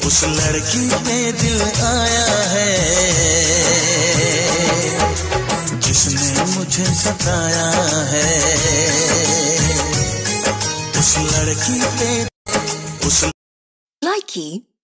उस लड़की पे दिल आया है जिसने मुझे सताया है। उस लड़की पे उस Likey